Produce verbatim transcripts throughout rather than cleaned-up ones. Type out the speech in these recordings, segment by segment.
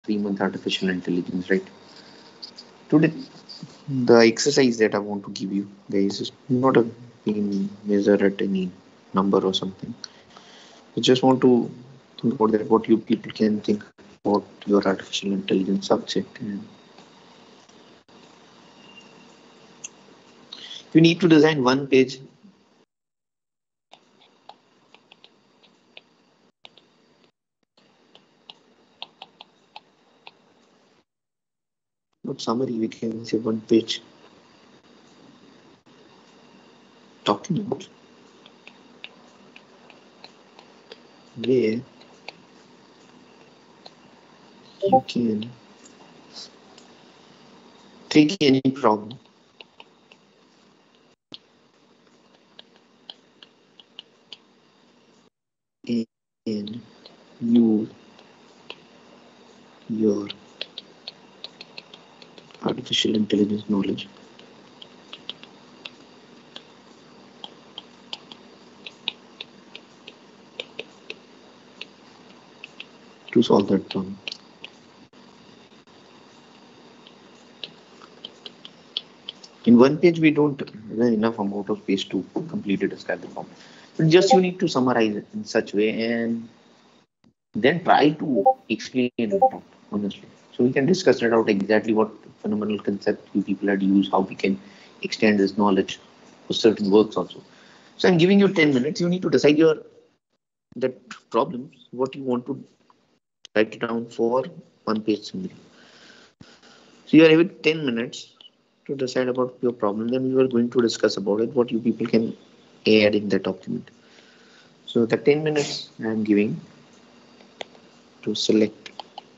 three month artificial intelligence, right? Today, the exercise that I want to give you, guys, is not a being measure at any number or something. I just want to think about that. What you people can think about your artificial intelligence subject, and you need to design one page, not summary. We can say one page document where you can take any problem and use your artificial intelligence knowledge to solve that problem. In one page, we don't have enough amount of space to completely describe the problem. But just you need to summarize it in such way and then try to explain it out honestly. So we can discuss it out exactly what phenomenal concept you people had used, how we can extend this knowledge for certain works also. So I'm giving you ten minutes. You need to decide your that problems, what you want to write it down for one page summary. So you are having ten minutes to decide about your problem. Then we are going to discuss about it, what you people can add in the document. So the ten minutes I am giving to select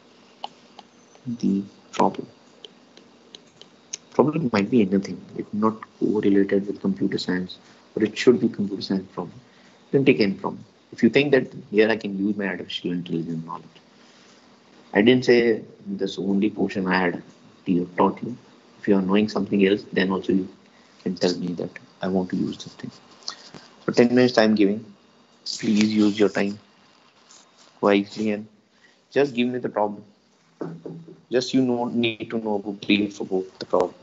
the problem. Problem might be anything. It's not correlated with computer science, but it should be computer science problem. Then take any problem. If you think that here I can use my artificial intelligence knowledge, I didn't say this only portion I had taught you. If you are knowing something else, then also you can tell me that I want to use this thing. So ten minutes I'm giving. Please use your time wisely and just give me the problem. Just you know need to know brief about the problem.